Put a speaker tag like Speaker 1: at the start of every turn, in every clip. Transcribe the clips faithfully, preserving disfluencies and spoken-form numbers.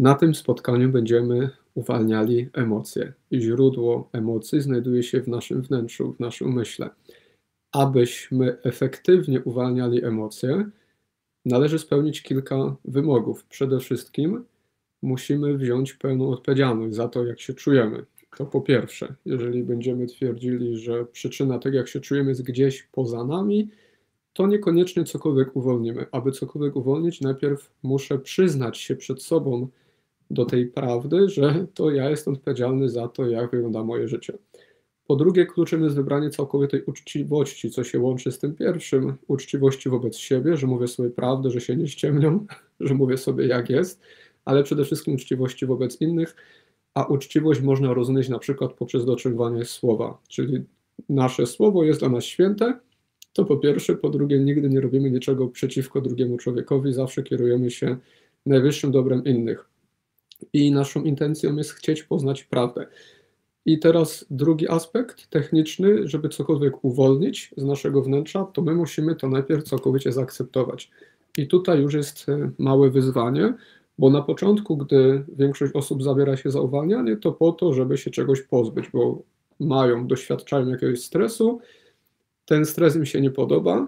Speaker 1: Na tym spotkaniu będziemy uwalniali emocje. Źródło emocji znajduje się w naszym wnętrzu, w naszym umyśle. Abyśmy efektywnie uwalniali emocje, należy spełnić kilka wymogów. Przede wszystkim musimy wziąć pełną odpowiedzialność za to, jak się czujemy. To po pierwsze, jeżeli będziemy twierdzili, że przyczyna tego, jak się czujemy, jest gdzieś poza nami, to niekoniecznie cokolwiek uwolnimy. Aby cokolwiek uwolnić, najpierw muszę przyznać się przed sobą do tej prawdy, że to ja jestem odpowiedzialny za to, jak wygląda moje życie. Po drugie, kluczem jest wybranie całkowitej uczciwości, co się łączy z tym pierwszym, uczciwości wobec siebie, że mówię sobie prawdę, że się nie ściemniam, że mówię sobie jak jest, ale przede wszystkim uczciwości wobec innych, a uczciwość można rozumieć na przykład poprzez dotrzymywanie słowa, czyli nasze słowo jest dla nas święte, to po pierwsze, po drugie, nigdy nie robimy niczego przeciwko drugiemu człowiekowi, zawsze kierujemy się najwyższym dobrem innych. I naszą intencją jest chcieć poznać prawdę. I teraz drugi aspekt techniczny, żeby cokolwiek uwolnić z naszego wnętrza, to my musimy to najpierw całkowicie zaakceptować. I tutaj już jest małe wyzwanie, bo na początku, gdy większość osób zabiera się za uwalnianie, to po to, żeby się czegoś pozbyć, bo mają, doświadczają jakiegoś stresu, ten stres im się nie podoba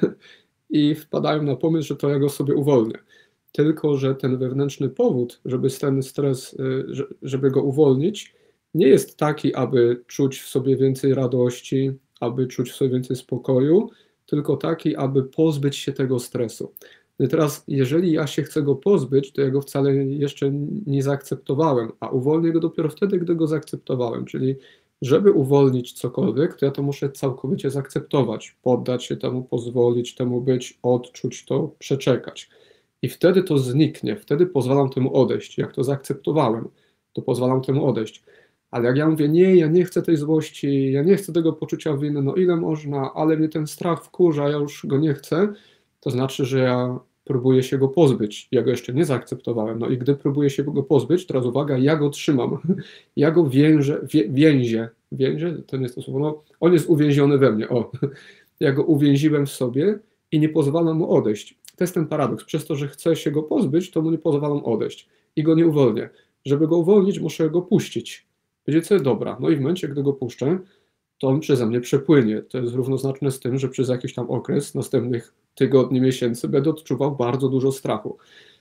Speaker 1: i wpadają na pomysł, że to ja go sobie uwolnię. Tylko że ten wewnętrzny powód, żeby ten stres, żeby go uwolnić, nie jest taki, aby czuć w sobie więcej radości, aby czuć w sobie więcej spokoju, tylko taki, aby pozbyć się tego stresu. I teraz, jeżeli ja się chcę go pozbyć, to ja go wcale jeszcze nie zaakceptowałem, a uwolnię go dopiero wtedy, gdy go zaakceptowałem, czyli żeby uwolnić cokolwiek, to ja to muszę całkowicie zaakceptować, poddać się temu, pozwolić temu być, odczuć to, przeczekać. I wtedy to zniknie, wtedy pozwalam temu odejść. Jak to zaakceptowałem, to pozwalam temu odejść. Ale jak ja mówię, nie, ja nie chcę tej złości, ja nie chcę tego poczucia winy, no ile można, ale mnie ten strach wkurza, ja już go nie chcę, to znaczy, że ja próbuję się go pozbyć. Ja go jeszcze nie zaakceptowałem. No i gdy próbuję się go pozbyć, teraz uwaga, ja go trzymam. Ja go więżę, wię, więzię. Więzię? To nie jest to słowo. No, on jest uwięziony we mnie. O. Ja go uwięziłem w sobie i nie pozwalam mu odejść. To jest ten paradoks. Przez to, że chcę się go pozbyć, to mu nie pozwalam odejść. I go nie uwolnię. Żeby go uwolnić, muszę go puścić. Wiecie co? Dobra. No i w momencie, gdy go puszczę, to on przeze mnie przepłynie. To jest równoznaczne z tym, że przez jakiś tam okres, następnych tygodni, miesięcy będę odczuwał bardzo dużo strachu.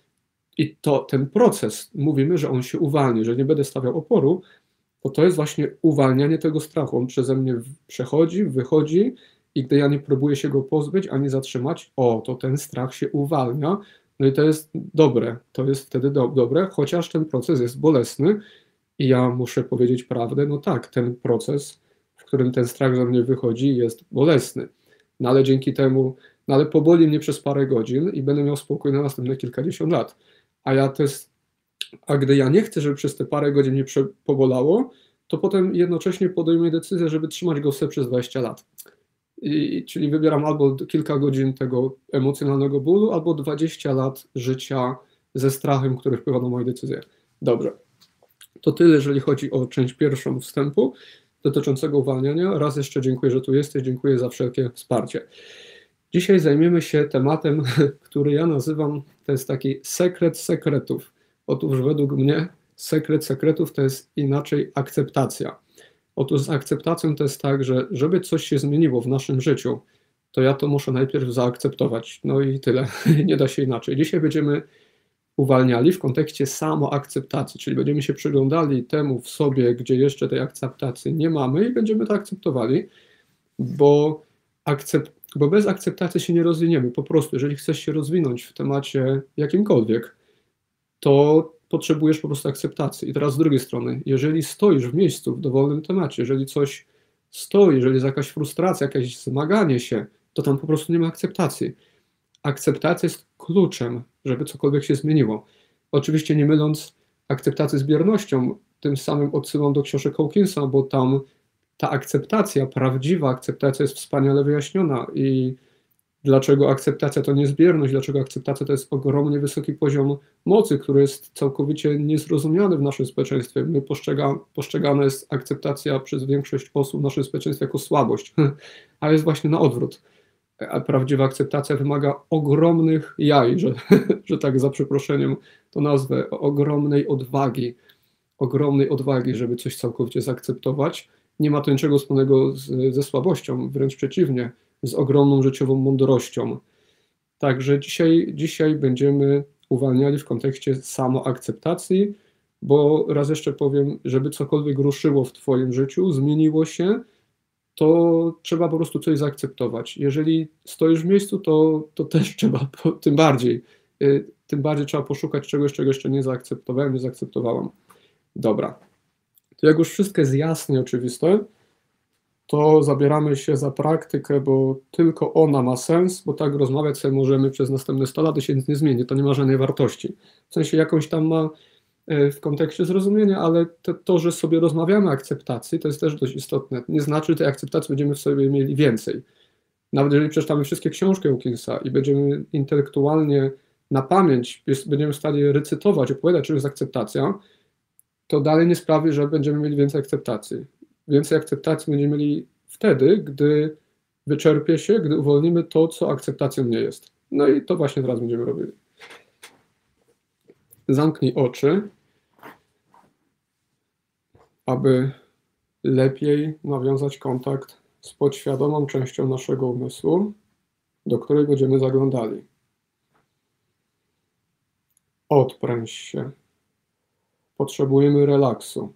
Speaker 1: I to ten proces, mówimy, że on się uwalni, że nie będę stawiał oporu, bo to jest właśnie uwalnianie tego strachu. On przeze mnie przechodzi, wychodzi i gdy ja nie próbuję się go pozbyć ani zatrzymać, o, to ten strach się uwalnia. No i to jest dobre, to jest wtedy do, dobre, chociaż ten proces jest bolesny i ja muszę powiedzieć prawdę, no tak, ten proces, w którym ten strach ze mnie wychodzi, jest bolesny. No ale dzięki temu, no ale poboli mnie przez parę godzin i będę miał spokój na następne kilkadziesiąt lat. A ja też, a gdy ja nie chcę, żeby przez te parę godzin mnie pobolało, to potem jednocześnie podejmuję decyzję, żeby trzymać go sobie przez dwadzieścia lat. I, czyli wybieram albo kilka godzin tego emocjonalnego bólu, albo dwadzieścia lat życia ze strachem, który wpływa na moje decyzje. Dobrze. To tyle, jeżeli chodzi o część pierwszą wstępu dotyczącego uwalniania. Raz jeszcze dziękuję, że tu jesteś, dziękuję za wszelkie wsparcie. Dzisiaj zajmiemy się tematem, który ja nazywam, to jest taki sekret sekretów. Otóż według mnie sekret sekretów to jest inaczej akceptacja. Otóż z akceptacją to jest tak, że żeby coś się zmieniło w naszym życiu, to ja to muszę najpierw zaakceptować. No i tyle, nie da się inaczej. Dzisiaj będziemy uwalniali w kontekście samoakceptacji, czyli będziemy się przyglądali temu w sobie, gdzie jeszcze tej akceptacji nie mamy i będziemy to akceptowali, bo, akcept, bo bez akceptacji się nie rozwiniemy. Po prostu, jeżeli chcesz się rozwinąć w temacie jakimkolwiek, to potrzebujesz po prostu akceptacji. I teraz z drugiej strony, jeżeli stoisz w miejscu w dowolnym temacie, jeżeli coś stoi, jeżeli jest jakaś frustracja, jakieś zmaganie się, to tam po prostu nie ma akceptacji. Akceptacja jest kluczem, żeby cokolwiek się zmieniło. Oczywiście nie myląc akceptacji z biernością, tym samym odsyłam do książek Hawkinsa, bo tam ta akceptacja, prawdziwa akceptacja jest wspaniale wyjaśniona i dlaczego akceptacja to nie jest bierność, dlaczego akceptacja to jest ogromnie wysoki poziom mocy, który jest całkowicie niezrozumiany w naszym społeczeństwie. My postrzega, postrzegana jest akceptacja przez większość osób w naszym społeczeństwie jako słabość, a jest właśnie na odwrót. A prawdziwa akceptacja wymaga ogromnych jaj, że, że tak za przeproszeniem to nazwę, ogromnej odwagi, ogromnej odwagi, żeby coś całkowicie zaakceptować. Nie ma to niczego wspólnego z, ze słabością, wręcz przeciwnie, z ogromną życiową mądrością. Także dzisiaj, dzisiaj będziemy uwalniali w kontekście samoakceptacji, bo raz jeszcze powiem, żeby cokolwiek ruszyło w Twoim życiu, zmieniło się, to trzeba po prostu coś zaakceptować. Jeżeli stoisz w miejscu, to, to też trzeba, tym bardziej, tym bardziej trzeba poszukać czegoś, czego jeszcze nie zaakceptowałem, nie zaakceptowałam. Dobra, to jak już wszystko jest jasne i oczywiste, to zabieramy się za praktykę, bo tylko ona ma sens, bo tak rozmawiać sobie możemy przez następne sto lat i się nic nie zmieni, to nie ma żadnej wartości. W sensie jakąś tam ma w kontekście zrozumienia, ale to, to, że sobie rozmawiamy o akceptacji, to jest też dość istotne. Nie znaczy, że tej akceptacji będziemy w sobie mieli więcej. Nawet jeżeli przeczytamy wszystkie książki Hawkinsa i będziemy intelektualnie na pamięć, jest, będziemy w stanie recytować, opowiadać, czym jest akceptacja, to dalej nie sprawi, że będziemy mieli więcej akceptacji. Więcej akceptacji będziemy mieli wtedy, gdy wyczerpie się, gdy uwolnimy to, co akceptacją nie jest. No i to właśnie teraz będziemy robili. Zamknij oczy, aby lepiej nawiązać kontakt z podświadomą częścią naszego umysłu, do której będziemy zaglądali. Odpręż się. Potrzebujemy relaksu.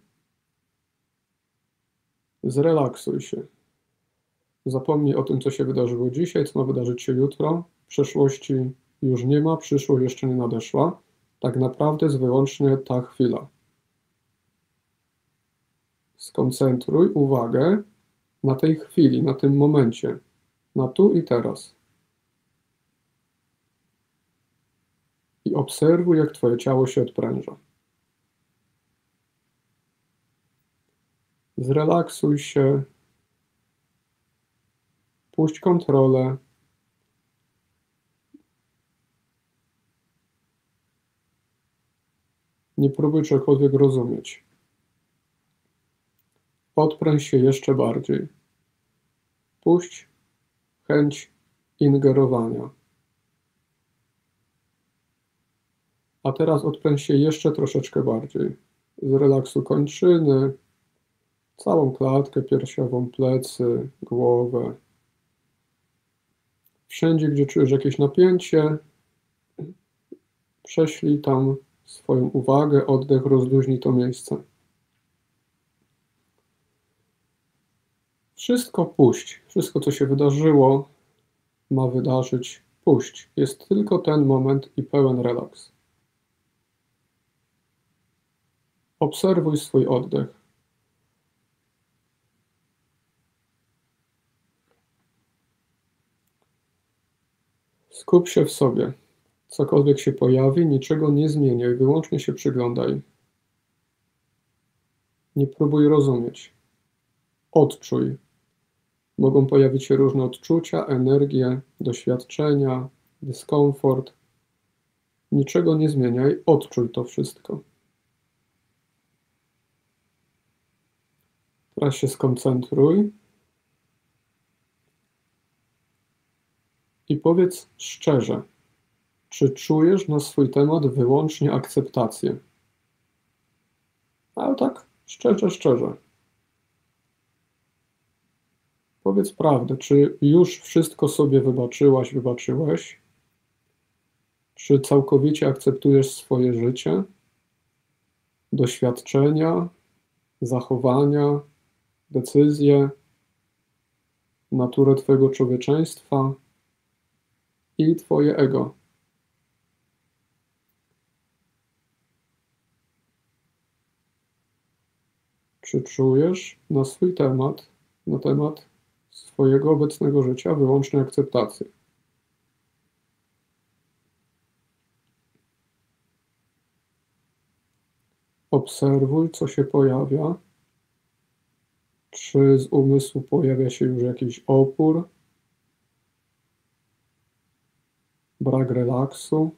Speaker 1: Zrelaksuj się. Zapomnij o tym, co się wydarzyło dzisiaj, co ma wydarzyć się jutro. Przeszłości już nie ma, przyszłość jeszcze nie nadeszła. Tak naprawdę jest wyłącznie ta chwila. Skoncentruj uwagę na tej chwili, na tym momencie, na tu i teraz. I obserwuj, jak Twoje ciało się odpręża. Zrelaksuj się, puść kontrolę. Nie próbuj czegokolwiek rozumieć. Odpręż się jeszcze bardziej. Puść chęć ingerowania. A teraz odpręż się jeszcze troszeczkę bardziej. Zrelaksuj kończyny, całą klatkę piersiową, plecy, głowę. Wszędzie, gdzie czujesz jakieś napięcie, prześlij tam swoją uwagę, oddech, rozluźnij to miejsce. Wszystko puść. Wszystko, co się wydarzyło, ma wydarzyć. Puść. Jest tylko ten moment i pełen relaks. Obserwuj swój oddech. Skup się w sobie. Cokolwiek się pojawi, niczego nie zmieniaj, wyłącznie się przyglądaj. Nie próbuj rozumieć. Odczuj. Mogą pojawić się różne odczucia, energie, doświadczenia, dyskomfort. Niczego nie zmieniaj, odczuj to wszystko. Teraz się skoncentruj i powiedz szczerze, czy czujesz na swój temat wyłącznie akceptację? Ale tak, szczerze, szczerze. Powiedz prawdę, czy już wszystko sobie wybaczyłaś, wybaczyłeś? Czy całkowicie akceptujesz swoje życie, doświadczenia, zachowania, decyzje, naturę Twojego człowieczeństwa i Twoje ego? Czy czujesz na swój temat, na temat swojego obecnego życia wyłącznie akceptację? Obserwuj, co się pojawia. Czy z umysłu pojawia się już jakiś opór, brak relaksu?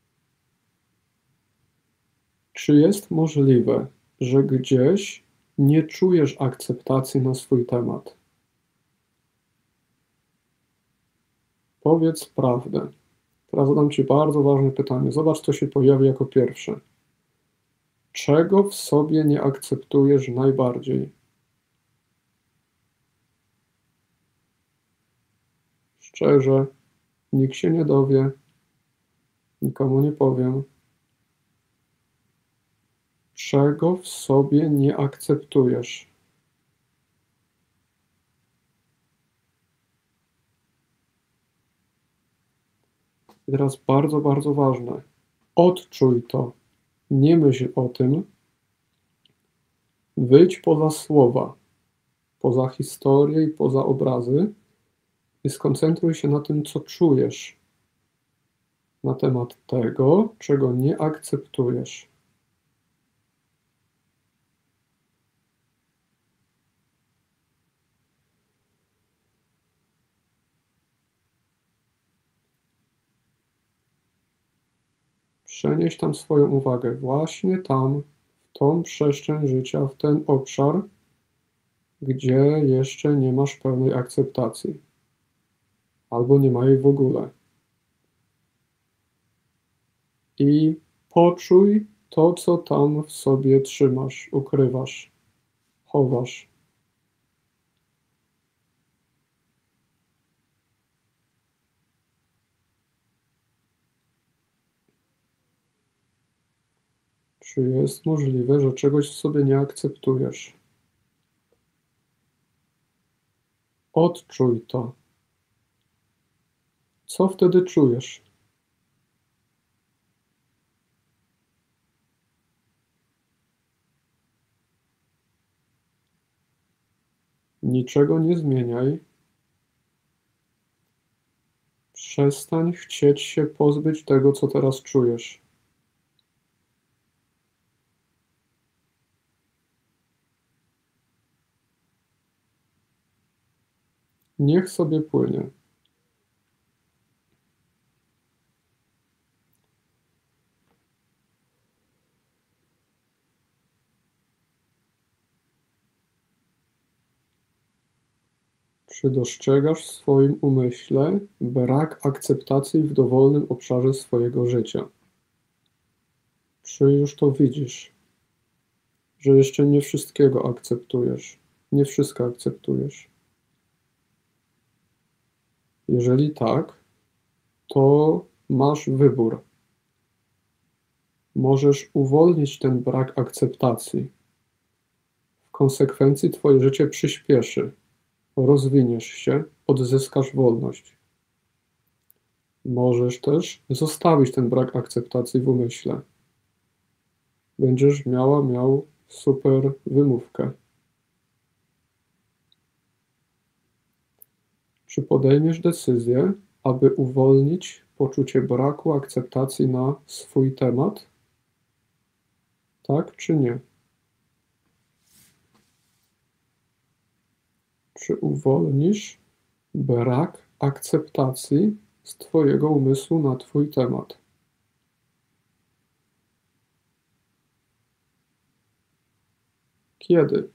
Speaker 1: Czy jest możliwe, że gdzieś nie czujesz akceptacji na swój temat? Powiedz prawdę. Teraz zadam Ci bardzo ważne pytanie. Zobacz, co się pojawi jako pierwsze. Czego w sobie nie akceptujesz najbardziej? Szczerze, nikt się nie dowie, nikomu nie powiem. Czego w sobie nie akceptujesz? I teraz bardzo, bardzo ważne. Odczuj to. Nie myśl o tym. Wyjdź poza słowa, poza historię i poza obrazy i skoncentruj się na tym, co czujesz na temat tego, czego nie akceptujesz. Przenieś tam swoją uwagę właśnie tam, w tą przestrzeń życia, w ten obszar, gdzie jeszcze nie masz pełnej akceptacji, albo nie ma jej w ogóle. I poczuj to, co tam w sobie trzymasz, ukrywasz, chowasz. Czy jest możliwe, że czegoś w sobie nie akceptujesz? Odczuj to. Co wtedy czujesz? Niczego nie zmieniaj. Przestań chcieć się pozbyć tego, co teraz czujesz. Niech sobie płynie. Czy dostrzegasz w swoim umyśle brak akceptacji w dowolnym obszarze swojego życia? Czy już to widzisz, że jeszcze nie wszystkiego akceptujesz, nie wszystko akceptujesz? Jeżeli tak, to masz wybór. Możesz uwolnić ten brak akceptacji. W konsekwencji twoje życie przyspieszy, rozwiniesz się, odzyskasz wolność. Możesz też zostawić ten brak akceptacji w umyśle. Będziesz miała, miał super wymówkę. Czy podejmiesz decyzję, aby uwolnić poczucie braku akceptacji na swój temat? Tak czy nie? Czy uwolnisz brak akceptacji z twojego umysłu na twój temat? Kiedy?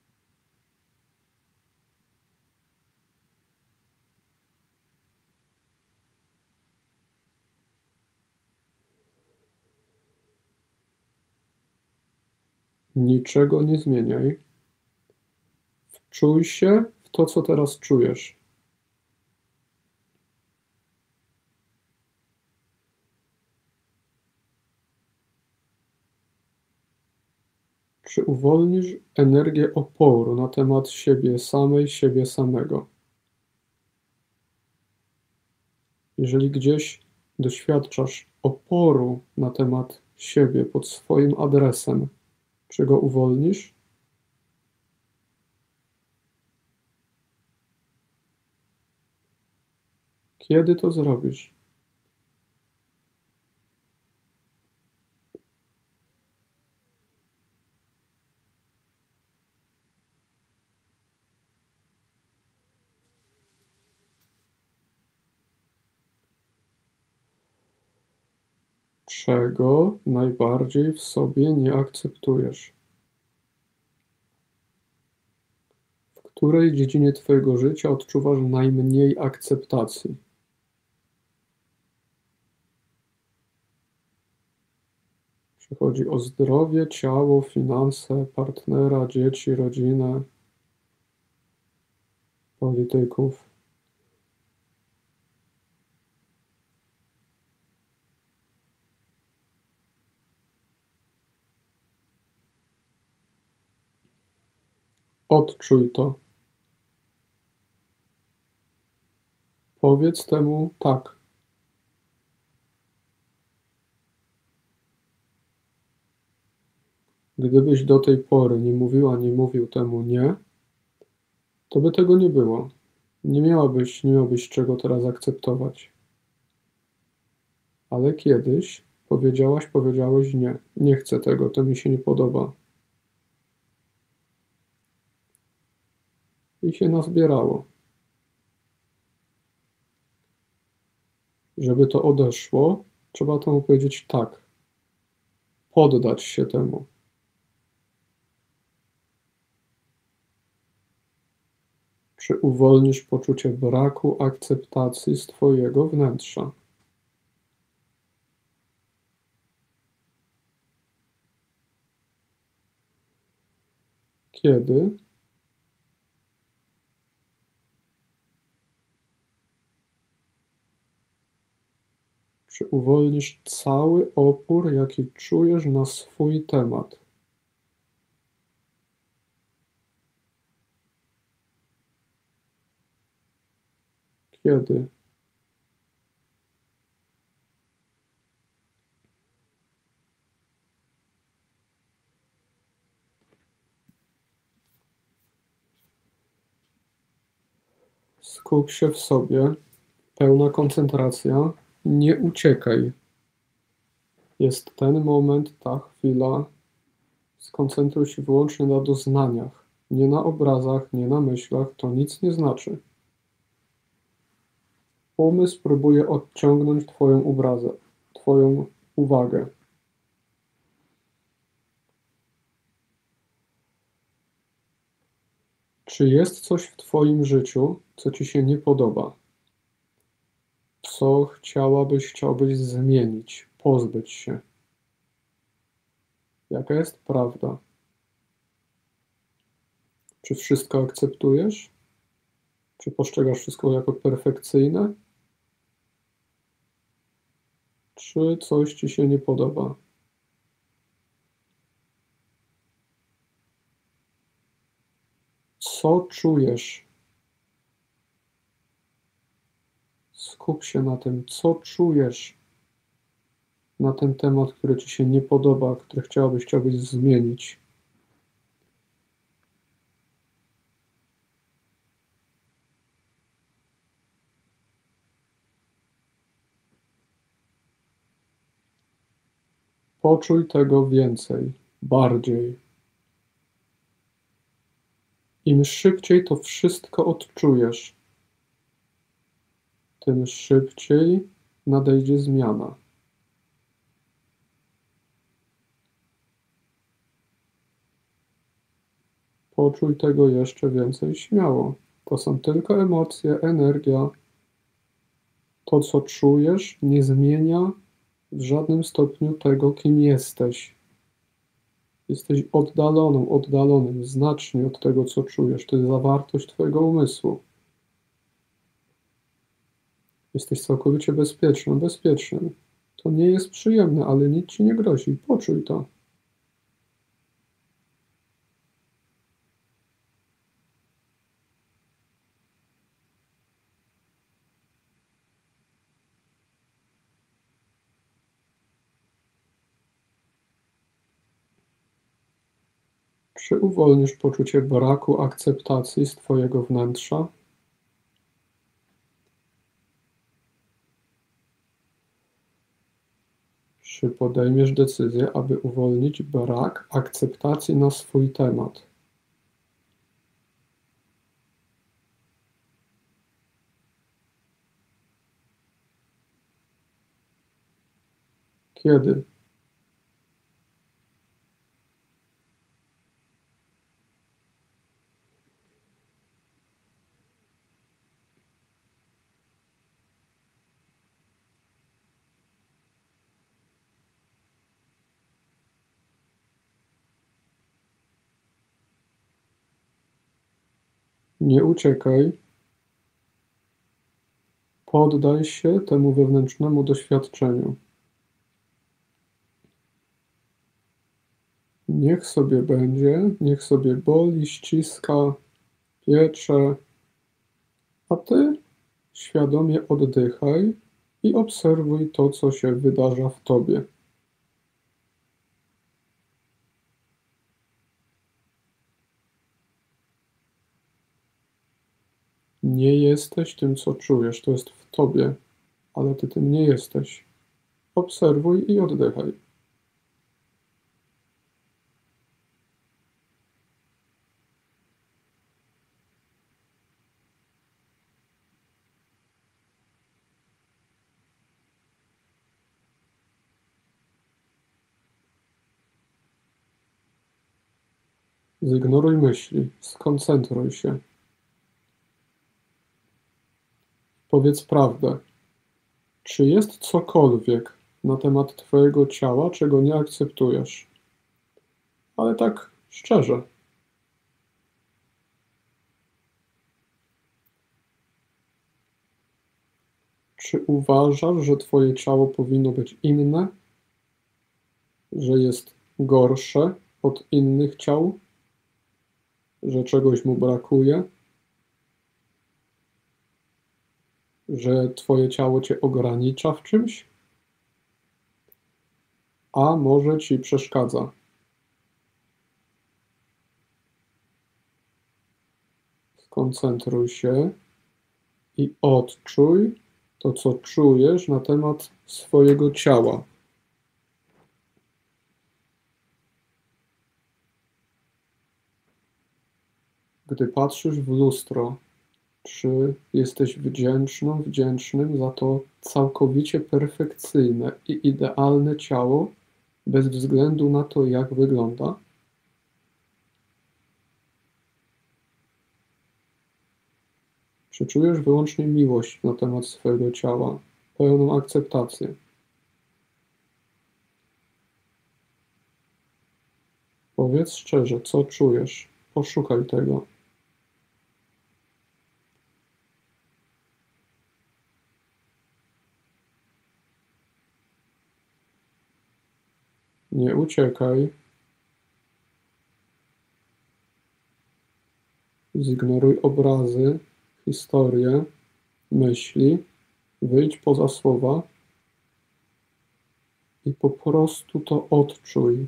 Speaker 1: Niczego nie zmieniaj. Wczuj się w to, co teraz czujesz. Czy uwolnisz energię oporu na temat siebie samej, siebie samego? Jeżeli gdzieś doświadczasz oporu na temat siebie pod swoim adresem, czy go uwolnisz? Kiedy to zrobisz? Czego najbardziej w sobie nie akceptujesz? W której dziedzinie twojego życia odczuwasz najmniej akceptacji? Chodzi o zdrowie, ciało, finanse, partnera, dzieci, rodzinę, polityków. Odczuj to. Powiedz temu tak. Gdybyś do tej pory nie mówiła, nie mówił temu nie, to by tego nie było. Nie miałabyś, nie miałbyś czego teraz akceptować. Ale kiedyś powiedziałaś, powiedziałeś nie. Nie chcę tego, to mi się nie podoba. I się nazbierało. Żeby to odeszło, trzeba temu powiedzieć tak. Poddać się temu. Czy uwolnisz poczucie braku akceptacji z twojego wnętrza? Kiedy? Czy uwolnisz cały opór, jaki czujesz na swój temat? Kiedy? Skup się w sobie, pełna koncentracja, nie uciekaj. Jest ten moment, ta chwila. Skoncentruj się wyłącznie na doznaniach, nie na obrazach, nie na myślach, to nic nie znaczy. Umysł próbuje odciągnąć twoją obrazę, twoją uwagę. Czy jest coś w twoim życiu, co ci się nie podoba? Co chciałabyś, chciałbyś zmienić, pozbyć się? Jaka jest prawda? Czy wszystko akceptujesz? Czy postrzegasz wszystko jako perfekcyjne? Czy coś ci się nie podoba? Co czujesz? Skup się na tym, co czujesz na ten temat, który ci się nie podoba, który chciałabyś, chciałbyś zmienić. Poczuj tego więcej, bardziej. Im szybciej to wszystko odczujesz, tym szybciej nadejdzie zmiana. Poczuj tego jeszcze więcej śmiało. To są tylko emocje, energia. To, co czujesz, nie zmienia w żadnym stopniu tego, kim jesteś. Jesteś oddaloną, oddalonym znacznie od tego, co czujesz. To jest zawartość twojego umysłu. Jesteś całkowicie bezpieczną, bezpiecznym. To nie jest przyjemne, ale nic ci nie grozi. Poczuj to. Czy uwolnisz poczucie braku akceptacji z twojego wnętrza? Czy podejmiesz decyzję, aby uwolnić brak akceptacji na swój temat? Kiedy? Nie uciekaj. Poddaj się temu wewnętrznemu doświadczeniu. Niech sobie będzie, niech sobie boli, ściska, piecze, a ty świadomie oddychaj i obserwuj to, co się wydarza w tobie. Nie jesteś tym, co czujesz, to jest w tobie, ale ty tym nie jesteś. Obserwuj i oddychaj. Zignoruj myśli, skoncentruj się. Powiedz prawdę. Czy jest cokolwiek na temat twojego ciała, czego nie akceptujesz? Ale tak szczerze. Czy uważasz, że twoje ciało powinno być inne? Że jest gorsze od innych ciał? Że czegoś mu brakuje? Że twoje ciało cię ogranicza w czymś? A może ci przeszkadza? Skoncentruj się i odczuj to, co czujesz na temat swojego ciała. Gdy patrzysz w lustro, czy jesteś wdzięczną, wdzięcznym za to całkowicie perfekcyjne i idealne ciało, bez względu na to, jak wygląda? Czy czujesz wyłącznie miłość na temat swojego ciała, pełną akceptację? Powiedz szczerze, co czujesz. Poszukaj tego. Nie uciekaj. Zignoruj obrazy, historie, myśli. Wyjdź poza słowa i po prostu to odczuj.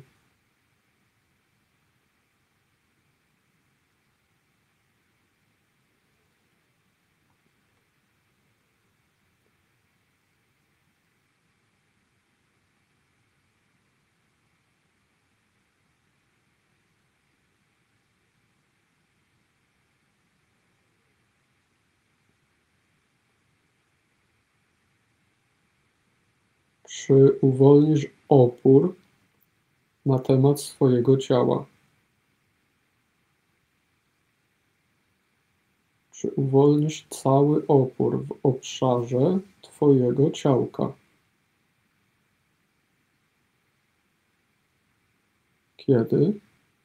Speaker 1: Czy uwolnisz opór na temat swojego ciała? Czy uwolnisz cały opór w obszarze twojego ciałka? Kiedy?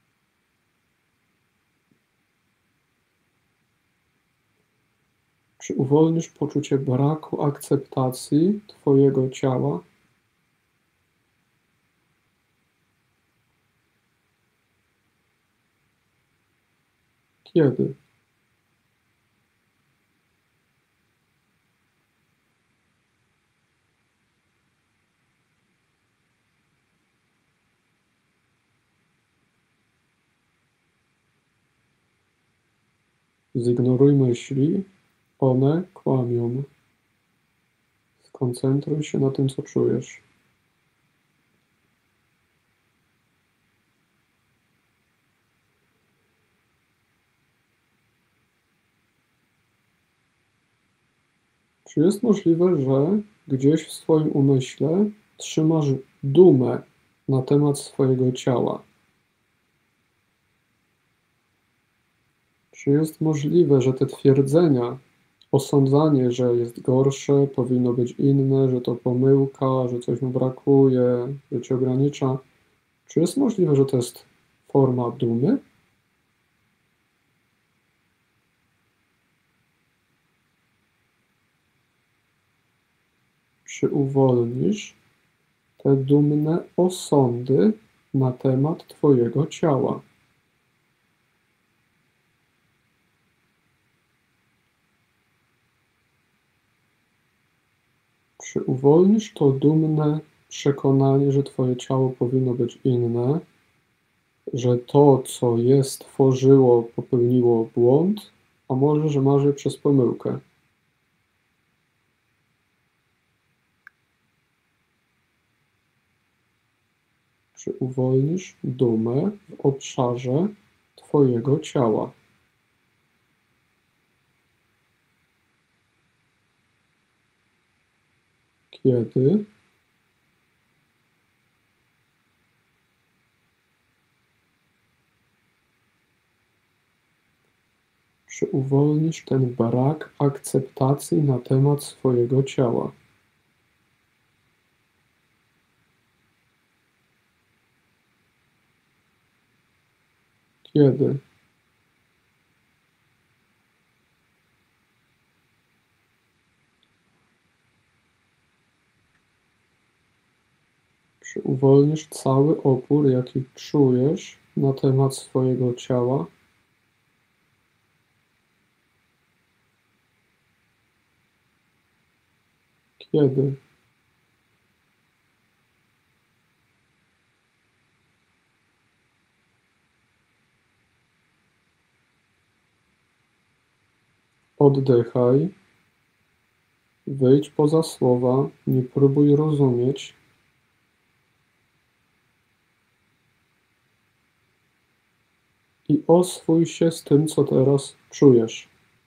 Speaker 1: Czy uwolnisz poczucie braku akceptacji twojego ciała? Kiedy? Zignoruj myśli, one kłamią. Skoncentruj się na tym, co czujesz. Czy jest możliwe, że gdzieś w swoim umyśle trzymasz dumę na temat swojego ciała? Czy jest możliwe, że te twierdzenia, osądzanie, że jest gorsze, powinno być inne, że to pomyłka, że coś mu brakuje, że cię ogranicza, czy jest możliwe, że to jest forma dumy? Czy uwolnisz te dumne osądy na temat Twojego ciała? Czy uwolnisz to dumne przekonanie, że Twoje ciało powinno być inne, że to, co je stworzyło, popełniło błąd, a może, że masz je przez pomyłkę? Czy uwolnisz dumę w obszarze Twojego ciała? Kiedy? Czy uwolnisz ten brak akceptacji na temat swojego ciała? Kiedy? Czy uwolnisz cały opór, jaki czujesz na temat swojego ciała? Kiedy? Oddychaj. Wyjdź poza słowa, nie próbuj rozumieć. I oswój się z tym, co teraz czujesz.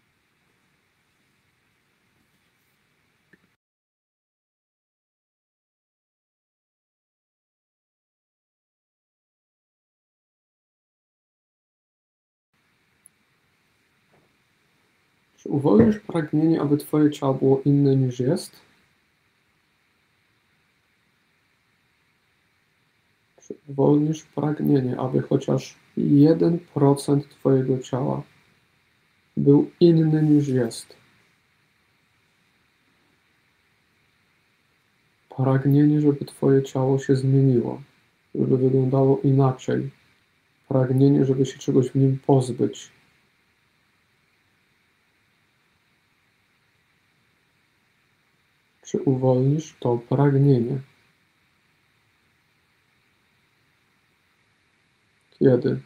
Speaker 1: Czy uwolnisz pragnienie, aby Twoje ciało było inne niż jest? Czy uwolnisz pragnienie, aby chociaż jeden procent Twojego ciała był inny niż jest? Pragnienie, żeby Twoje ciało się zmieniło, żeby wyglądało inaczej. Pragnienie, żeby się czegoś w nim pozbyć. Czy uwolnisz to pragnienie? Kiedy?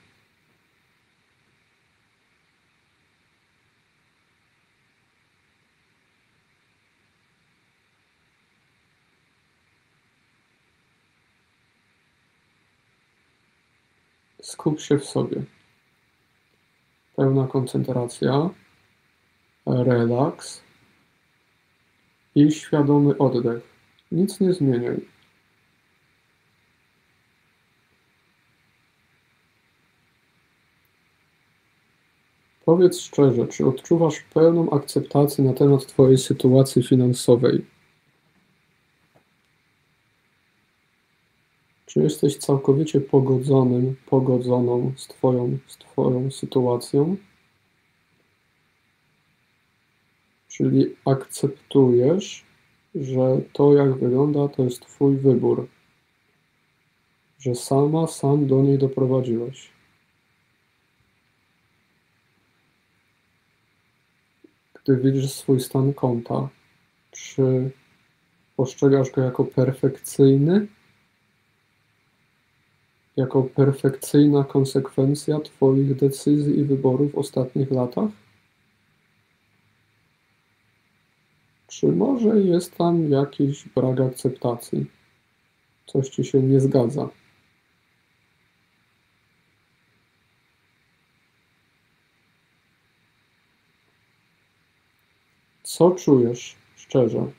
Speaker 1: Skup się w sobie. Pełna koncentracja, relaks i świadomy oddech. Nic nie zmieniaj. Powiedz szczerze, czy odczuwasz pełną akceptację na temat Twojej sytuacji finansowej? Czy jesteś całkowicie pogodzonym, pogodzoną z Twoją, z Twoją sytuacją? Czyli akceptujesz, że to, jak wygląda, to jest Twój wybór, że sama, sam do niej doprowadziłeś. Gdy widzisz swój stan konta, czy postrzegasz go jako perfekcyjny, jako perfekcyjna konsekwencja Twoich decyzji i wyborów w ostatnich latach? Czy może jest tam jakiś brak akceptacji? Coś Ci się nie zgadza? Co czujesz szczerze?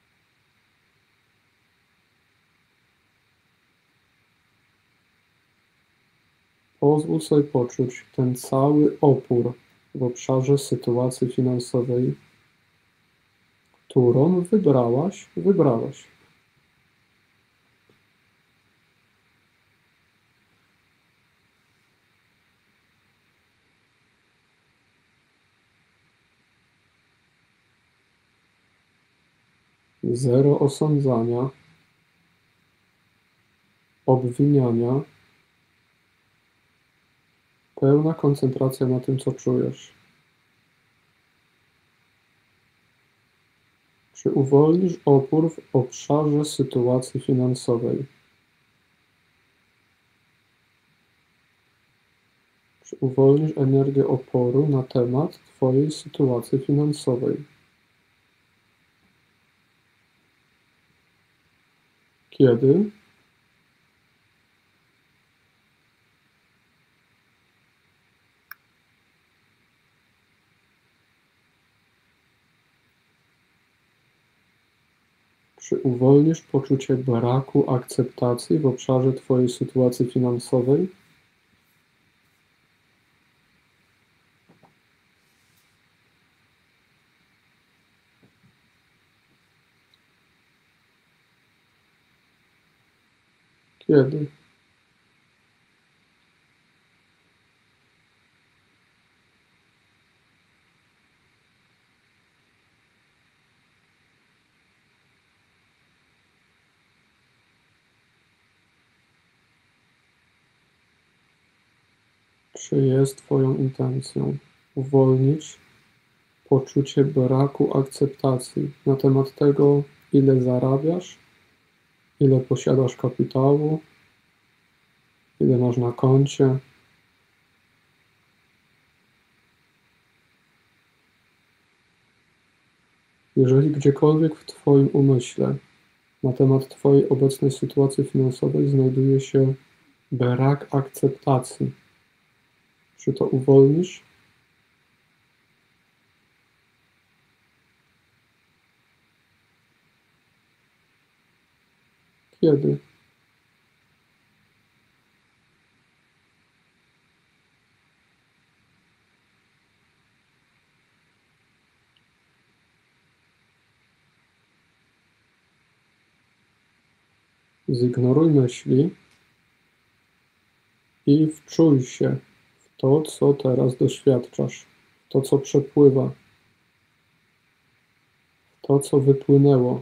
Speaker 1: Pozwól sobie poczuć ten cały opór w obszarze sytuacji finansowej, którą wybrałaś, wybrałeś. Zero osądzania, obwiniania, pełna koncentracja na tym, co czujesz. Czy uwolnisz opór w obszarze sytuacji finansowej? Czy uwolnisz energię oporu na temat Twojej sytuacji finansowej? Kiedy? Czy uwolnisz poczucie braku akceptacji w obszarze Twojej sytuacji finansowej? Kiedy? Czy jest Twoją intencją uwolnić poczucie braku akceptacji na temat tego, ile zarabiasz, ile posiadasz kapitału, ile masz na koncie? Jeżeli gdziekolwiek w Twoim umyśle na temat Twojej obecnej sytuacji finansowej znajduje się brak akceptacji, czy to uwolnisz? Kiedy? Zignoruj myśli i wczuj się w to, co teraz doświadczasz, w to, co przepływa, w to, co wypłynęło.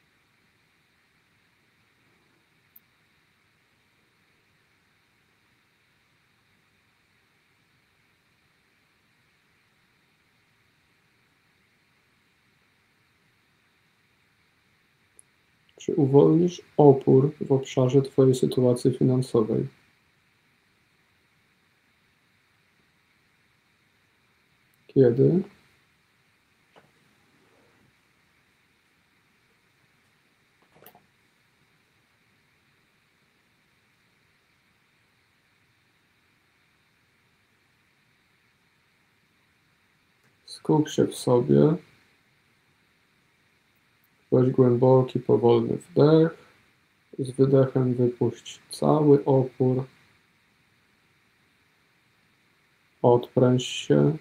Speaker 1: Czy uwolnisz opór w obszarze Twojej sytuacji finansowej? Kiedy? Skup się w sobie. Weź głęboki, powolny wdech. Z wydechem wypuść cały opór. Odpręż się.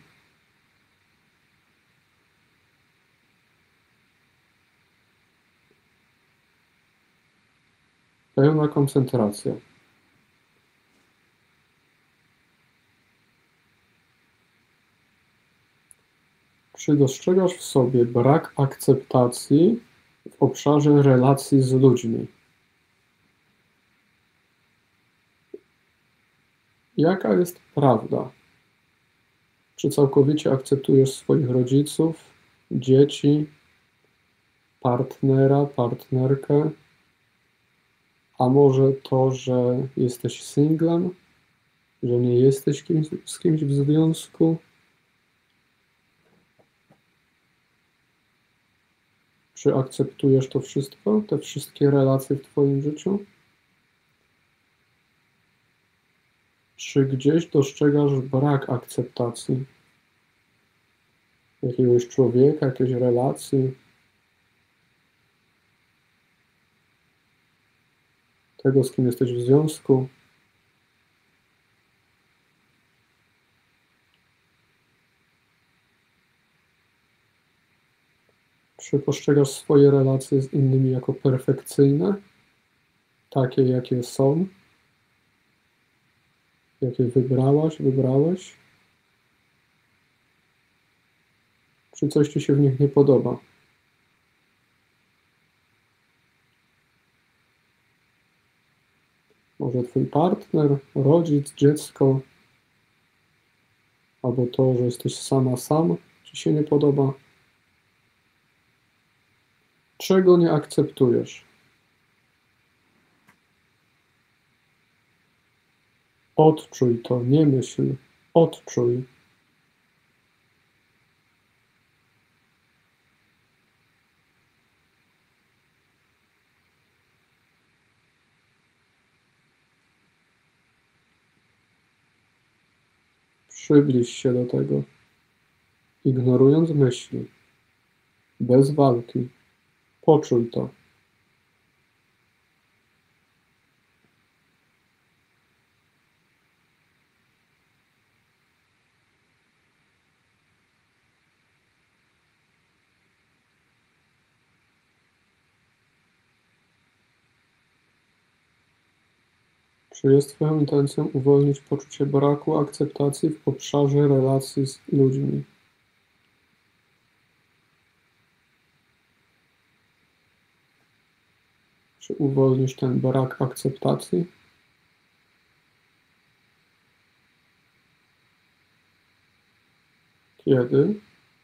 Speaker 1: Pełna koncentracja. Czy dostrzegasz w sobie brak akceptacji w obszarze relacji z ludźmi? Jaka jest prawda? Czy całkowicie akceptujesz swoich rodziców, dzieci, partnera, partnerkę? A może to, że jesteś singlem, że nie jesteś kimś, z kimś w związku? Czy akceptujesz to wszystko, te wszystkie relacje w Twoim życiu? Czy gdzieś dostrzegasz brak akceptacji jakiegoś człowieka, jakiejś relacji, tego, z kim jesteś w związku? Czy postrzegasz swoje relacje z innymi jako perfekcyjne, takie jakie są, jakie wybrałaś, wybrałeś? Czy coś Ci się w nich nie podoba? twój partner, rodzic, dziecko, albo to, że jesteś sama, sam, ci się nie podoba. Czego nie akceptujesz? Odczuj to, nie myśl, odczuj. Przybliż się do tego, ignorując myśli, bez walki. Poczuj to. Czy jest twoją intencją uwolnić poczucie braku akceptacji w obszarze relacji z ludźmi? Czy uwolnisz ten brak akceptacji? Kiedy?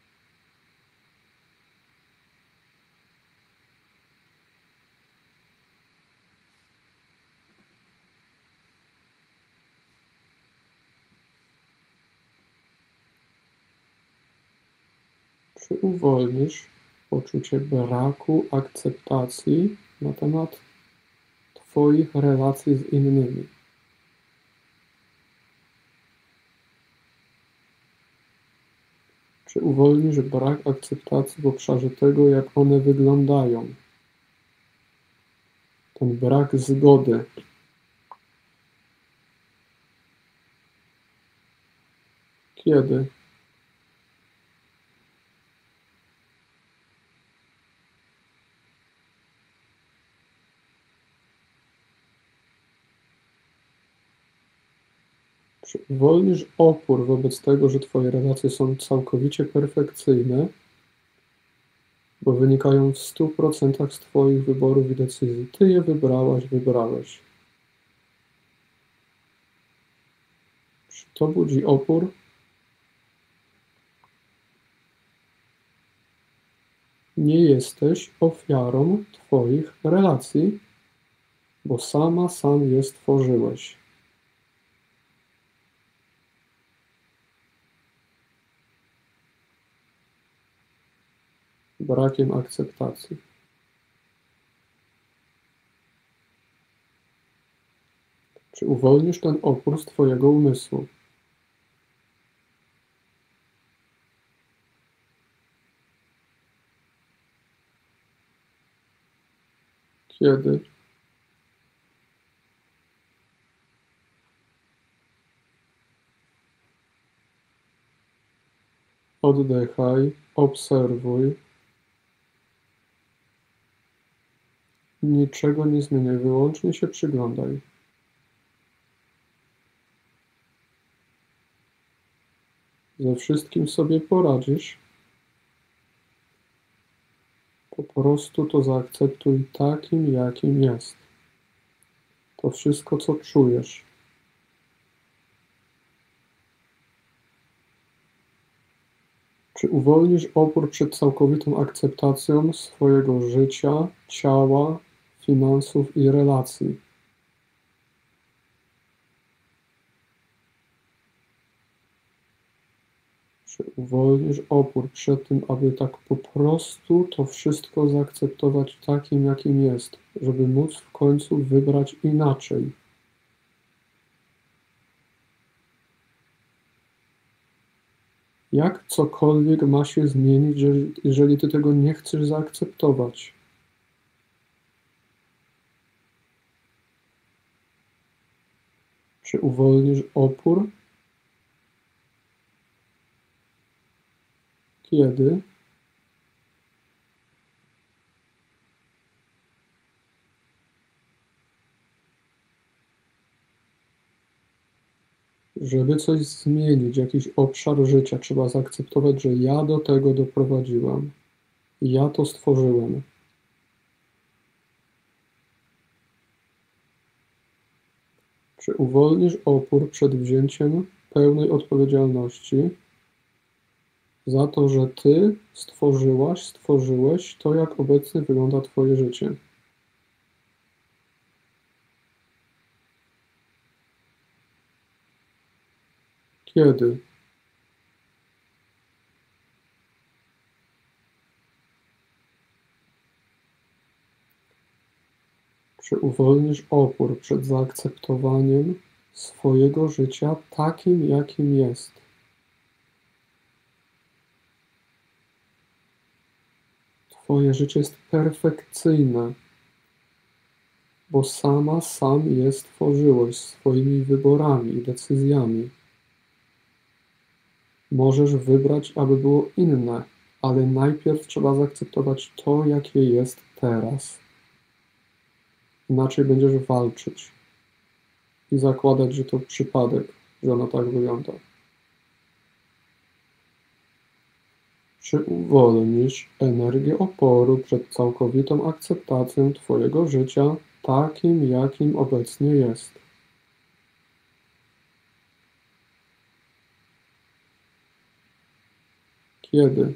Speaker 1: Czy uwolnisz poczucie braku akceptacji na temat twoich relacji z innymi? Czy uwolnisz brak akceptacji w obszarze tego, jak one wyglądają? Ten brak zgody. Kiedy? Czy uwolnisz opór wobec tego, że twoje relacje są całkowicie perfekcyjne, bo wynikają w stu procentach z twoich wyborów i decyzji? Ty je wybrałaś, wybrałeś. Czy to budzi opór? Nie jesteś ofiarą twoich relacji, bo sama, sam je stworzyłeś. Brakiem akceptacji. Czy uwolnisz ten opór z twojego umysłu? Kiedy? Oddychaj, obserwuj. Niczego nie zmieniaj, wyłącznie się przyglądaj. Ze wszystkim sobie poradzisz. Po prostu to zaakceptuj takim, jakim jest. To wszystko, co czujesz. Czy uwolnisz opór przed całkowitą akceptacją swojego życia, ciała, finansów i relacji? Czy uwolnisz opór przed tym, aby tak po prostu to wszystko zaakceptować takim, jakim jest, żeby móc w końcu wybrać inaczej? Jak cokolwiek ma się zmienić, jeżeli, jeżeli ty tego nie chcesz zaakceptować? Czy uwolnisz opór? Kiedy? Żeby coś zmienić, jakiś obszar życia, trzeba zaakceptować, że ja do tego doprowadziłam. Ja to stworzyłem. Czy uwolnisz opór przed wzięciem pełnej odpowiedzialności za to, że Ty stworzyłaś, stworzyłeś to, jak obecnie wygląda Twoje życie? Kiedy? Czy uwolnisz opór przed zaakceptowaniem swojego życia takim, jakim jest? Twoje życie jest perfekcyjne, bo sama, sam je stworzyłeś swoimi wyborami i decyzjami. Możesz wybrać, aby było inne, ale najpierw trzeba zaakceptować to, jakie jest teraz. Inaczej będziesz walczyć i zakładać, że to przypadek, że ono tak wygląda. Czy uwolnisz energię oporu przed całkowitą akceptacją Twojego życia takim, jakim obecnie jest? Kiedy?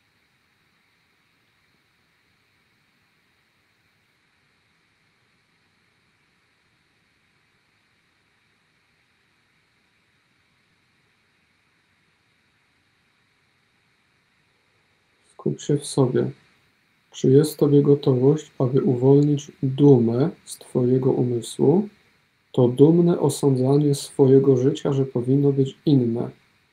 Speaker 1: Skup się w sobie. Czy jest w Tobie gotowość, aby uwolnić dumę z Twojego umysłu? To dumne osądzanie swojego życia, że powinno być inne.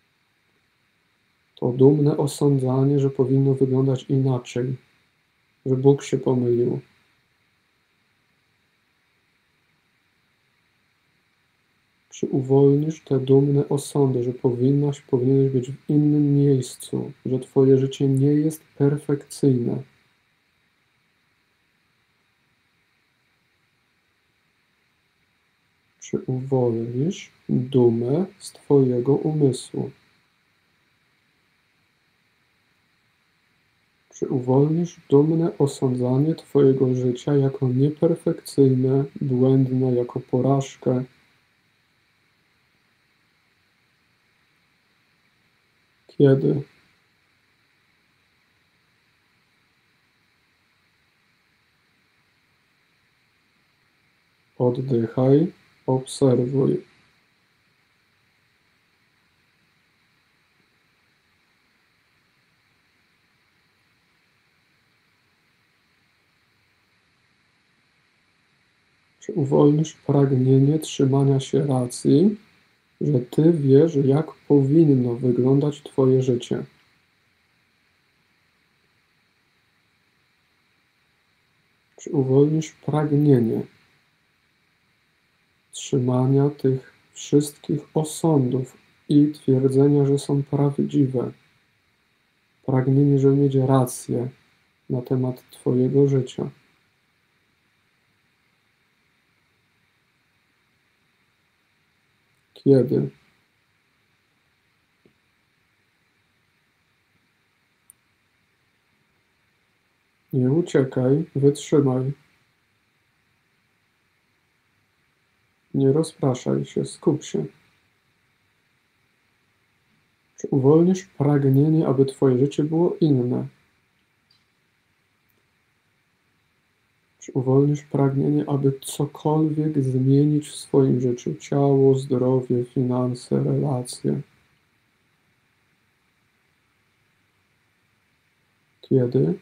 Speaker 1: To dumne osądzanie, że powinno wyglądać inaczej, że Bóg się pomylił. Czy uwolnisz te dumne osądy, że powinnaś, powinieneś być w innym miejscu, że Twoje życie nie jest perfekcyjne? Czy uwolnisz dumę z Twojego umysłu? Czy uwolnisz dumne osądzanie Twojego życia jako nieperfekcyjne, błędne, jako porażkę? Kiedy? Oddychaj, obserwuj. Czy uwolnisz pragnienie trzymania się racji, że Ty wiesz, jak powinno wyglądać Twoje życie? Czy uwolnisz pragnienie trzymania tych wszystkich osądów i twierdzenia, że są prawdziwe? Pragnienie, żeby mieć rację na temat Twojego życia. Kiedy? Nie uciekaj, wytrzymaj. Nie rozpraszaj się, skup się. Czy uwolnisz pragnienie, aby Twoje życie było inne? Czy uwolnisz pragnienie, aby cokolwiek zmienić w swoim życiu? Ciało, zdrowie, finanse, relacje. Kiedy?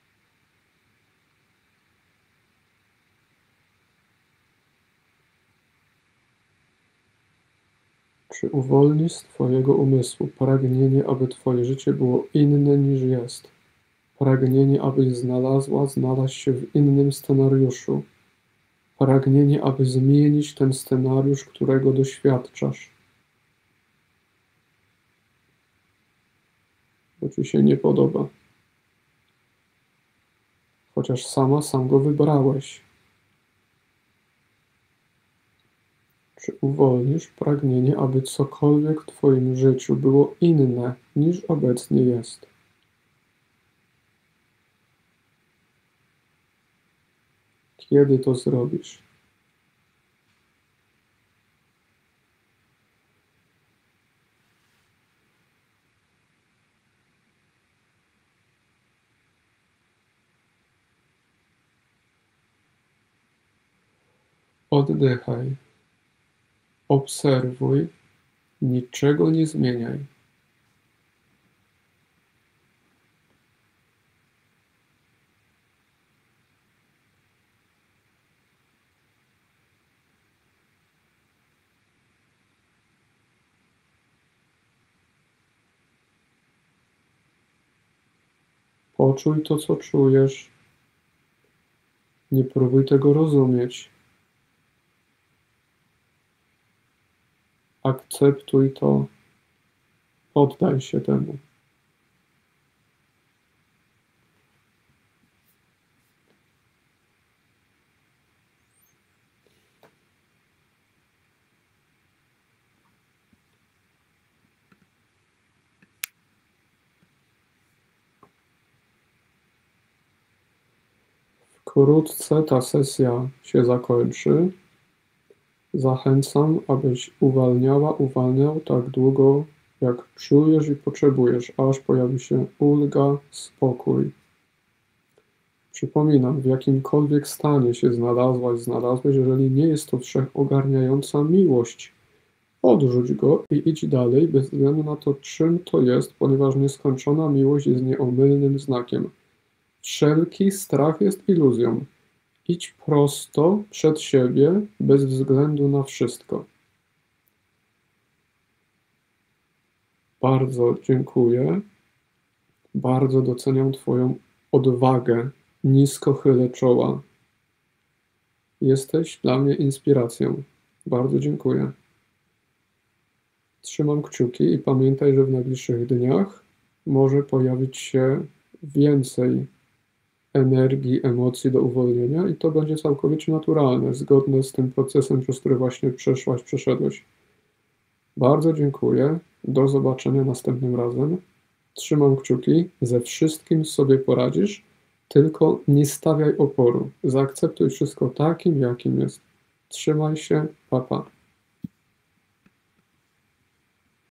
Speaker 1: Czy uwolnisz z Twojego umysłu pragnienie, aby Twoje życie było inne niż jest? Pragnienie, abyś znalazła, znalazł się w innym scenariuszu. Pragnienie, aby zmienić ten scenariusz, którego doświadczasz. Bo Ci się nie podoba. Chociaż sama, sam go wybrałeś. Czy uwolnisz pragnienie, aby cokolwiek w Twoim życiu było inne niż obecnie jest? Kiedy to zrobisz? Oddychaj. Obserwuj. Niczego nie zmieniaj. Poczuj to, co czujesz. Nie próbuj tego rozumieć. Akceptuj to. Poddaj się temu. Wkrótce ta sesja się zakończy. Zachęcam, abyś uwalniała, uwalniał tak długo, jak czujesz i potrzebujesz, aż pojawi się ulga, spokój. Przypominam, w jakimkolwiek stanie się znalazłaś, znalazłeś, jeżeli nie jest to wszechogarniająca miłość, odrzuć go i idź dalej, bez względu na to, czym to jest, ponieważ nieskończona miłość jest nieomylnym znakiem. Wszelki strach jest iluzją. Idź prosto przed siebie, bez względu na wszystko. Bardzo dziękuję. Bardzo doceniam Twoją odwagę. Nisko chylę czoła. Jesteś dla mnie inspiracją. Bardzo dziękuję. Trzymam kciuki i pamiętaj, że w najbliższych dniach może pojawić się więcej energii, emocji do uwolnienia i to będzie całkowicie naturalne, zgodne z tym procesem, przez który właśnie przeszłaś, przeszedłeś. Bardzo dziękuję. Do zobaczenia następnym razem. Trzymam kciuki. Ze wszystkim sobie poradzisz, tylko nie stawiaj oporu. Zaakceptuj wszystko takim, jakim jest. Trzymaj się. Pa, pa.